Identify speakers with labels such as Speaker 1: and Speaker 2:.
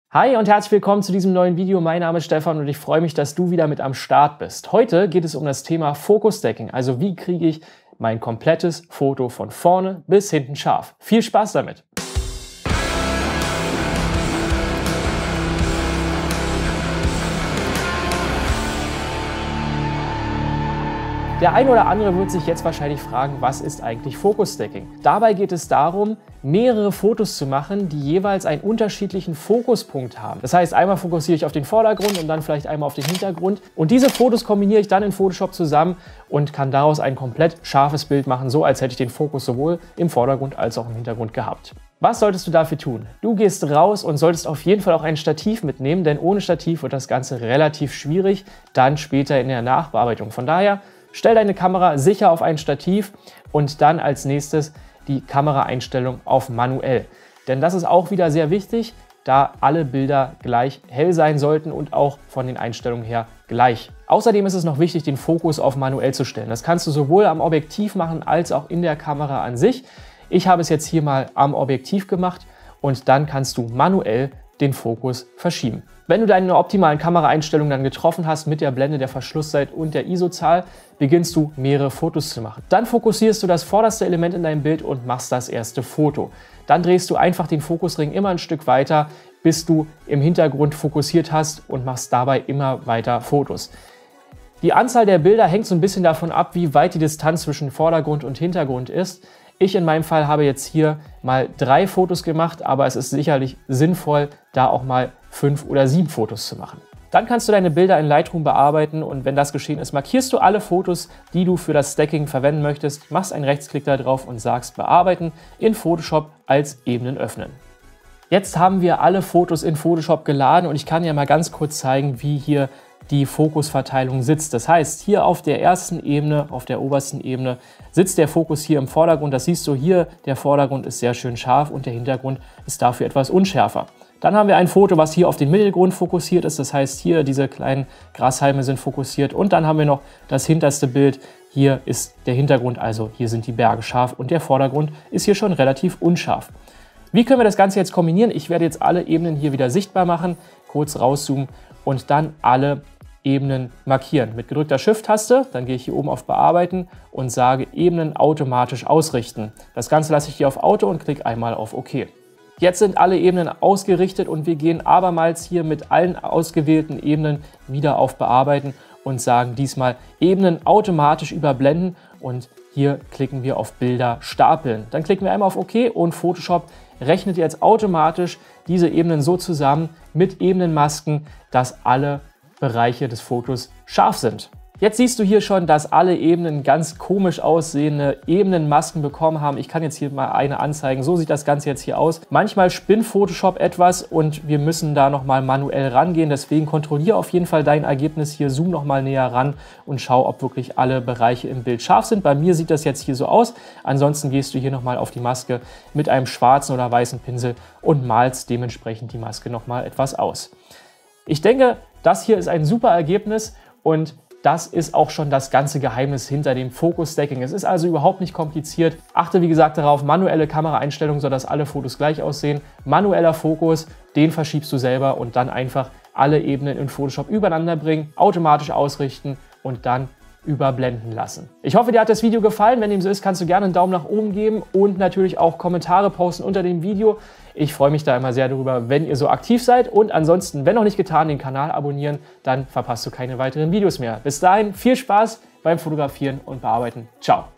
Speaker 1: Hi und herzlich willkommen zu diesem neuen Video. Mein Name ist Stefan und ich freue mich, dass du wieder mit am Start bist. Heute geht es um das Thema Focus Stacking, also wie kriege ich mein komplettes Foto von vorne bis hinten scharf. Viel Spaß damit! Der ein oder andere wird sich jetzt wahrscheinlich fragen, was ist eigentlich Focus Stacking? Dabei geht es darum, mehrere Fotos zu machen, die jeweils einen unterschiedlichen Fokuspunkt haben. Das heißt, einmal fokussiere ich auf den Vordergrund und dann vielleicht einmal auf den Hintergrund. Und diese Fotos kombiniere ich dann in Photoshop zusammen und kann daraus ein komplett scharfes Bild machen, so als hätte ich den Fokus sowohl im Vordergrund als auch im Hintergrund gehabt. Was solltest du dafür tun? Du gehst raus und solltest auf jeden Fall auch ein Stativ mitnehmen, denn ohne Stativ wird das Ganze relativ schwierig, dann später in der Nachbearbeitung. Von daher stell deine Kamera sicher auf ein Stativ und dann als nächstes die Kameraeinstellung auf manuell. Denn das ist auch wieder sehr wichtig, da alle Bilder gleich hell sein sollten und auch von den Einstellungen her gleich. Außerdem ist es noch wichtig, den Fokus auf manuell zu stellen. Das kannst du sowohl am Objektiv machen als auch in der Kamera an sich. Ich habe es jetzt hier mal am Objektiv gemacht und dann kannst du manuell den Fokus verschieben. Wenn du deine optimalen Kameraeinstellungen dann getroffen hast mit der Blende, der Verschlusszeit und der ISO-Zahl, beginnst du mehrere Fotos zu machen. Dann fokussierst du das vorderste Element in deinem Bild und machst das erste Foto. Dann drehst du einfach den Fokusring immer ein Stück weiter, bis du im Hintergrund fokussiert hast und machst dabei immer weiter Fotos. Die Anzahl der Bilder hängt so ein bisschen davon ab, wie weit die Distanz zwischen Vordergrund und Hintergrund ist. Ich in meinem Fall habe jetzt hier mal 3 Fotos gemacht, aber es ist sicherlich sinnvoll, da auch mal 5 oder 7 Fotos zu machen. Dann kannst du deine Bilder in Lightroom bearbeiten und wenn das geschehen ist, markierst du alle Fotos, die du für das Stacking verwenden möchtest, machst einen Rechtsklick da drauf und sagst Bearbeiten in Photoshop als Ebenen öffnen. Jetzt haben wir alle Fotos in Photoshop geladen und ich kann dir mal ganz kurz zeigen, wie hier die Fokusverteilung sitzt. Das heißt, hier auf der ersten Ebene, auf der obersten Ebene, sitzt der Fokus hier im Vordergrund. Das siehst du hier, der Vordergrund ist sehr schön scharf und der Hintergrund ist dafür etwas unschärfer. Dann haben wir ein Foto, was hier auf den Mittelgrund fokussiert ist. Das heißt, hier diese kleinen Grashalme sind fokussiert. Und dann haben wir noch das hinterste Bild. Hier ist der Hintergrund, also hier sind die Berge scharf und der Vordergrund ist hier schon relativ unscharf. Wie können wir das Ganze jetzt kombinieren? Ich werde jetzt alle Ebenen hier wieder sichtbar machen, kurz rauszoomen und dann alle Ebenen markieren. Mit gedrückter Shift-Taste, dann gehe ich hier oben auf Bearbeiten und sage Ebenen automatisch ausrichten. Das Ganze lasse ich hier auf Auto und klicke einmal auf OK. Jetzt sind alle Ebenen ausgerichtet und wir gehen abermals hier mit allen ausgewählten Ebenen wieder auf Bearbeiten und sagen diesmal Ebenen automatisch überblenden und hier klicken wir auf Bilder stapeln. Dann klicken wir einmal auf OK und Photoshop rechnet jetzt automatisch diese Ebenen so zusammen mit Ebenenmasken, dass alle Bereiche des Fotos scharf sind. Jetzt siehst du hier schon, dass alle Ebenen ganz komisch aussehende Ebenenmasken bekommen haben. Ich kann jetzt hier mal eine anzeigen. So sieht das Ganze jetzt hier aus. Manchmal spinnt Photoshop etwas und wir müssen da nochmal manuell rangehen. Deswegen kontrolliere auf jeden Fall dein Ergebnis hier. Zoom nochmal näher ran und schau, ob wirklich alle Bereiche im Bild scharf sind. Bei mir sieht das jetzt hier so aus. Ansonsten gehst du hier nochmal auf die Maske mit einem schwarzen oder weißen Pinsel und malst dementsprechend die Maske nochmal etwas aus. Ich denke, das hier ist ein super Ergebnis und das ist auch schon das ganze Geheimnis hinter dem Focus Stacking. Es ist also überhaupt nicht kompliziert. Achte wie gesagt darauf, manuelle Kameraeinstellungen, sodass alle Fotos gleich aussehen. Manueller Fokus, den verschiebst du selber und dann einfach alle Ebenen in Photoshop übereinander bringen, automatisch ausrichten und dann überblenden lassen. Ich hoffe, dir hat das Video gefallen. Wenn dem so ist, kannst du gerne einen Daumen nach oben geben und natürlich auch Kommentare posten unter dem Video. Ich freue mich da immer sehr darüber, wenn ihr so aktiv seid. Und ansonsten, wenn noch nicht getan, den Kanal abonnieren, dann verpasst du keine weiteren Videos mehr. Bis dahin, viel Spaß beim Fotografieren und Bearbeiten. Ciao!